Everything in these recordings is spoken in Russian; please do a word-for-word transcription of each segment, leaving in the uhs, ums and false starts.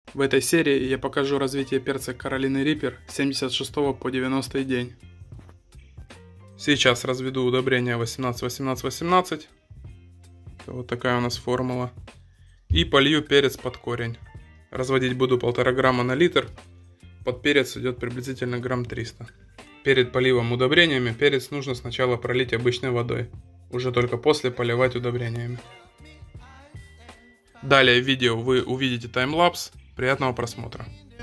В этой серии я покажу развитие перца Carolina Reaper с семьдесят шестого по девяностый день. Сейчас разведу удобрение восемнадцать восемнадцать восемнадцать. Вот такая у нас формула. И полью перец под корень. Разводить буду полтора грамма на литр. Под перец идет приблизительно грамм триста. Перед поливом удобрениями перец нужно сначала пролить обычной водой. Уже только после поливать удобрениями. Далее в видео вы увидите таймлапс. Приятного просмотра.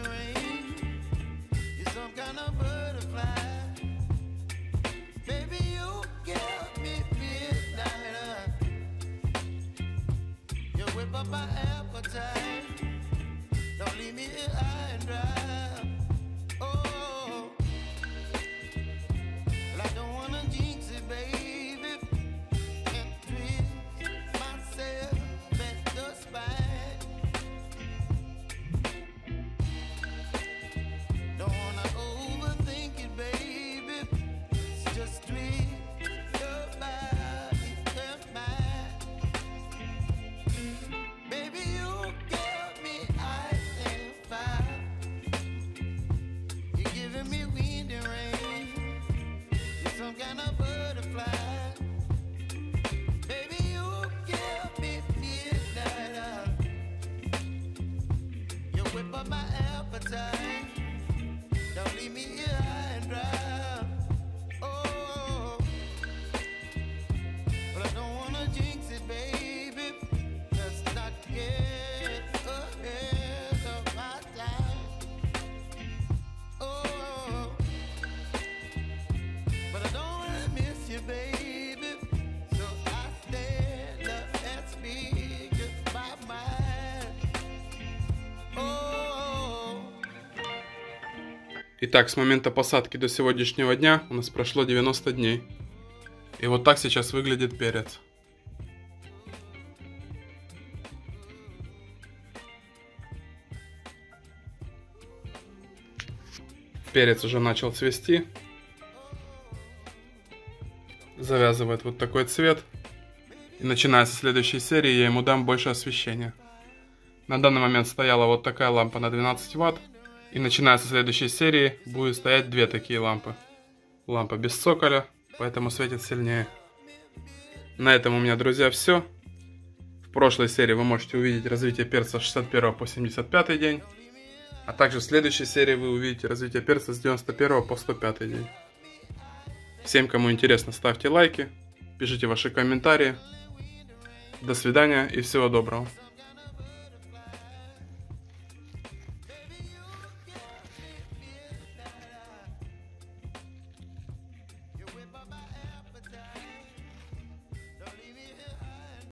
Итак, с момента посадки до сегодняшнего дня у нас прошло девяносто дней. И вот так сейчас выглядит перец. Перец уже начал цвести. Завязывает вот такой цвет. И начиная со следующей серии я ему дам больше освещения. На данный момент стояла вот такая лампа на двенадцать ватт. И начиная со следующей серии будет стоять две такие лампы. Лампа без цоколя, поэтому светит сильнее. На этом у меня, друзья, все. В прошлой серии вы можете увидеть развитие перца с шестьдесят первого по семьдесят пятый день. А также в следующей серии вы увидите развитие перца с девяносто первого по сто пятый день. Всем, кому интересно, ставьте лайки, пишите ваши комментарии. До свидания и всего доброго.